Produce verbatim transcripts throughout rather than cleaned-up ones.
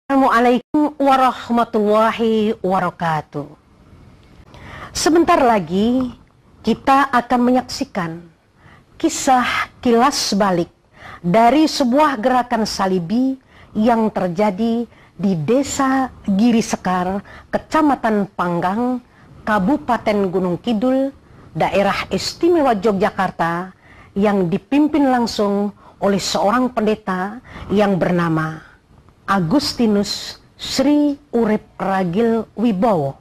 Assalamualaikum warahmatullahi wabarakatuh. Sebentar lagi kita akan menyaksikan kisah kilas balik dari sebuah gerakan salibi yang terjadi di Desa Giri Sekar, Kecamatan Panggang, Kabupaten Gunung Kidul, Daerah Istimewa Yogyakarta, yang dipimpin langsung oleh seorang pendeta yang bernama Agustinus Sri Urip Ragil Wibowo.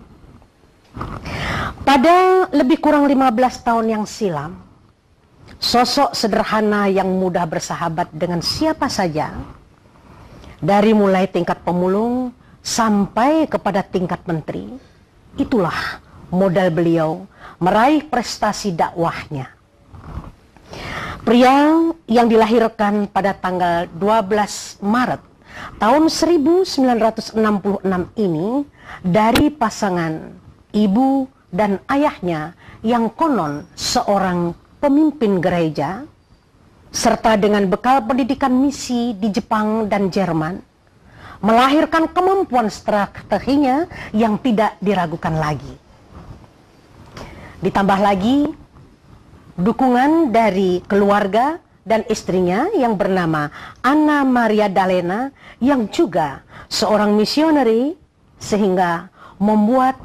Pada lebih kurang lima belas tahun yang silam, sosok sederhana yang mudah bersahabat dengan siapa saja, dari mulai tingkat pemulung sampai kepada tingkat menteri, itulah modal beliau meraih prestasi dakwahnya. Pria yang dilahirkan pada tanggal dua belas Maret tahun seribu sembilan ratus enam puluh enam ini dari pasangan ibu dan ayahnya yang konon seorang pemimpin gereja, serta dengan bekal pendidikan misi di Jepang dan Jerman, melahirkan kemampuan strateginya yang tidak diragukan lagi. Ditambah lagi dukungan dari keluarga dan istrinya yang bernama Anna Maria Dalena, yang juga seorang misioneri, sehingga membuat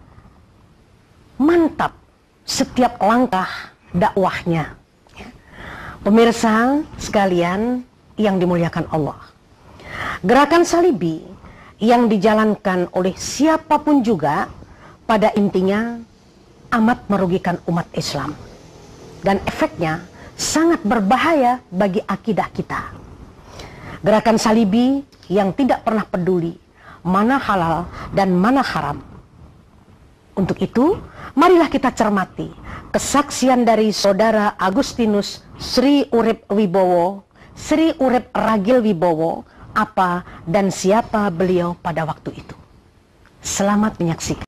mantap setiap langkah dakwahnya. Pemirsa sekalian yang dimuliakan Allah, gerakan salibi yang dijalankan oleh siapapun juga pada intinya amat merugikan umat Islam, dan efeknya sangat berbahaya bagi akidah kita. Gerakan salibi yang tidak pernah peduli mana halal dan mana haram. Untuk itu, marilah kita cermati kesaksian dari saudara Agustinus Sri Urip Wibowo, Sri Urip Ragil Wibowo, apa dan siapa beliau pada waktu itu. Selamat menyaksikan.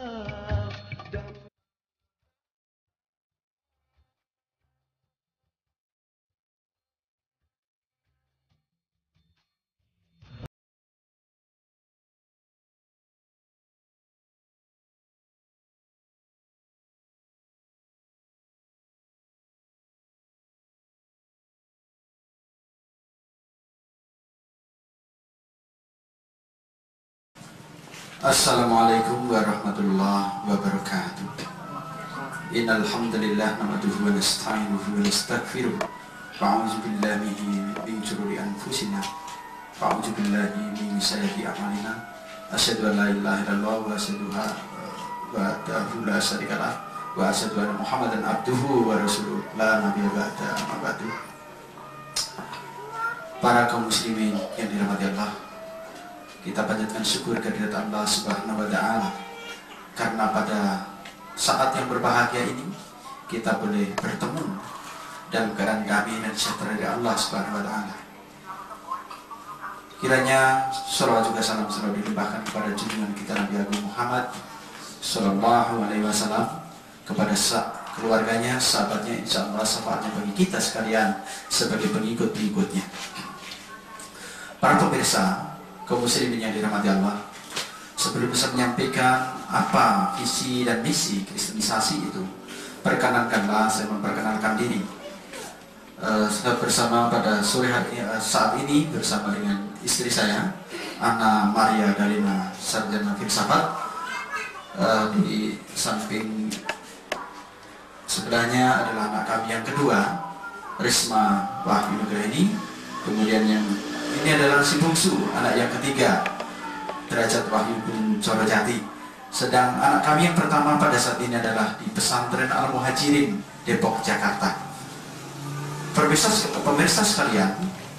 Assalamualaikum warahmatullahi wabarakatuh. Innal hamdalillah nahmaduhu wa nasta'inuhu wa nastaghfiruh. A'udzu billahi min shururi anfusina wa a'udzu billahi min sayyiati a'malina. Asyhadu an la ilaha illallah wa asyhadu wahdahu la syarika lah wa asyhadu anna Muhammadan abduhu wa rasuluh la nabiyya ba'da amma ba'du. Para kaum muslimin yang dirahmati Allah, kita panjatkan syukur kehadirat Allah Subhanahu wa Ta'ala karena pada saat yang berbahagia ini kita boleh bertemu dalam keadaan damai dan sejahtera dari Allah Subhanahu wa Ta'ala. Kiranya salawat juga salam selalu dilimpahkan kepada junjungan kita Nabi Agung Muhammad Sallallahu Alaihi Wasallam, kepada keluarganya, sahabatnya, insya Allah syafaatnya bagi kita sekalian sebagai pengikut-pengikutnya. Para pemirsa, kaum muslimin yang dirahmati Allah, sebelum bisa menyampaikan apa visi dan misi kristenisasi itu, perkenankanlah saya memperkenalkan diri. Uh, saya bersama pada sore hari uh, saat ini bersama dengan istri saya, Ana Maria Dalina Sarjana Filsafat. Uh, di samping sebelahnya adalah anak kami yang kedua, Risma Wahyu Nugraini. Kemudian yang ini adalah si bungsu, anak yang ketiga, Derajat Wahyu bin Corojati. Sedang anak kami yang pertama pada saat ini adalah di Pesantren Al-Muhajirin, Depok, Jakarta. Pemirsa, pemirsa sekalian,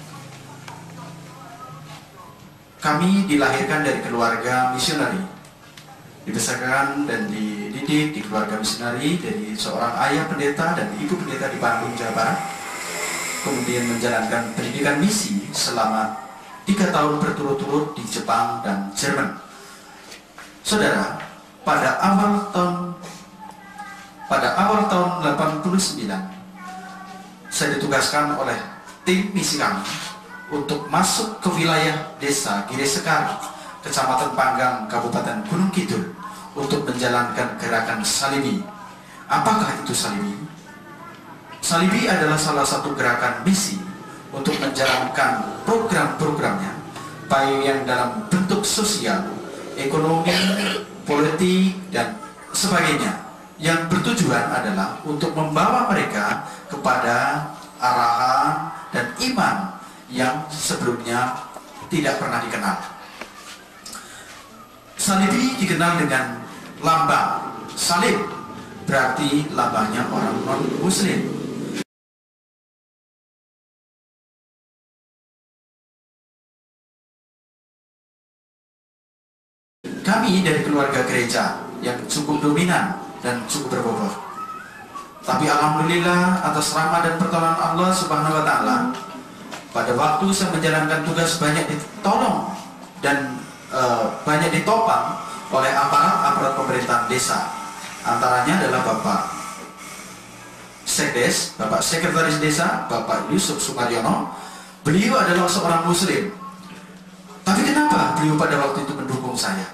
kami dilahirkan dari keluarga misionari, dibesarkan dan dididik di keluarga misionari dari seorang ayah pendeta dan ibu pendeta di Bandung, Jawa Barat. Kemudian menjalankan pendidikan misi selama tiga tahun berturut-turut di Jepang dan Jerman. Saudara, pada awal tahun pada awal tahun delapan puluh sembilan, saya ditugaskan oleh tim misi kami untuk masuk ke wilayah desa Giresekar, Kecamatan Panggang, Kabupaten Gunung Kidul, untuk menjalankan gerakan Salibi. Apakah itu Salibi? Salibi adalah salah satu gerakan misi untuk menjalankan program-programnya, baik yang dalam bentuk sosial, ekonomi, politik, dan sebagainya, yang bertujuan adalah untuk membawa mereka kepada arahan dan iman yang sebelumnya tidak pernah dikenal. Salibi dikenal dengan lambang salib, berarti lambangnya orang non-muslim. Kami dari keluarga gereja yang cukup dominan dan cukup berbobot. Tapi alhamdulillah atas rahmat dan pertolongan Allah Subhanahu wa Ta'ala, pada waktu saya menjalankan tugas banyak ditolong dan e, banyak ditopang oleh aparat-aparat pemerintahan desa. Antaranya adalah Bapak Sekdes, Bapak Sekretaris Desa, Bapak Yusuf Sumaryono. Beliau adalah seorang muslim. Tapi kenapa beliau pada waktu itu mendukung saya?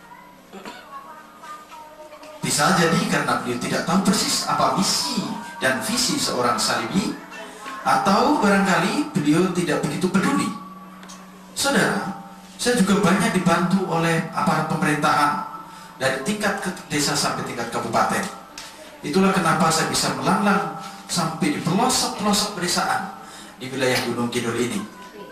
Bisa jadi karena beliau tidak tahu persis apa misi dan visi seorang Salibi, atau barangkali beliau tidak begitu peduli. Saudara, saya juga banyak dibantu oleh aparat pemerintahan dari tingkat desa sampai tingkat kabupaten. Itulah kenapa saya bisa melanglang sampai di pelosok-pelosok pedesaan di wilayah Gunung Kidul ini.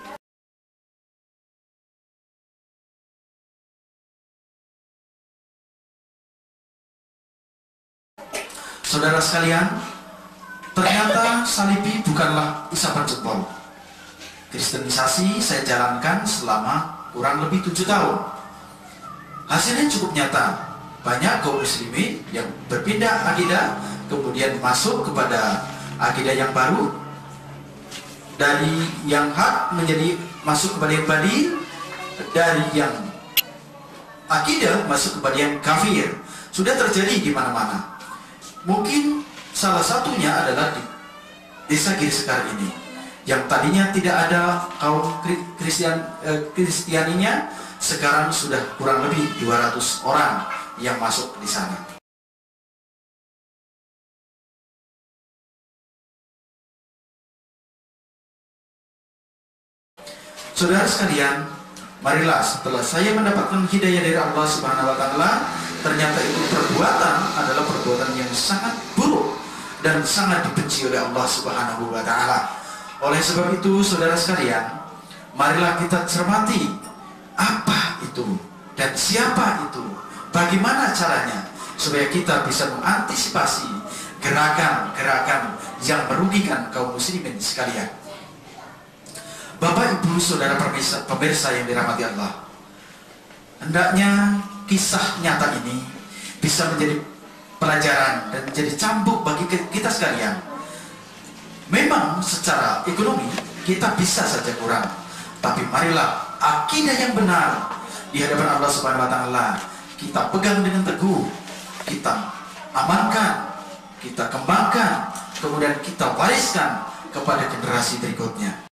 Saudara sekalian, ternyata Salibi bukanlah isapan jempol. Kristenisasi saya jalankan selama kurang lebih tujuh tahun. Hasilnya cukup nyata. Banyak kaum muslimin yang berpindah akidah, kemudian masuk kepada akidah yang baru, dari yang hak menjadi masuk kepada yang badil, dari yang akidah masuk kepada yang kafir. sudah terjadi di mana-mana. Mungkin salah satunya adalah di desa Giri Sekar ini, yang tadinya tidak ada kaum Kristian eh, Kristianinya, sekarang sudah kurang lebih dua ratus orang yang masuk di sana. Saudara sekalian, marilah setelah saya mendapatkan hidayah dari Allah Subhanahu wa taala, ternyata itu perbuatan adalah perbuatan yang sangat buruk dan sangat dibenci oleh Allah Subhanahu wa taala. Oleh sebab itu, saudara sekalian, marilah kita cermati apa itu dan siapa itu, bagaimana caranya supaya kita bisa mengantisipasi gerakan-gerakan yang merugikan kaum muslimin sekalian. Bapak, Ibu, saudara pemirsa, pemirsa yang dirahmati Allah, hendaknya kisah nyata ini bisa menjadi pelajaran dan menjadi cambuk bagi kita sekalian. Memang secara ekonomi kita bisa saja kurang, tapi marilah akidah yang benar di hadapan Allah Subhanahu wa taala kita pegang dengan teguh, kita amankan, kita kembangkan, kemudian kita wariskan kepada generasi berikutnya.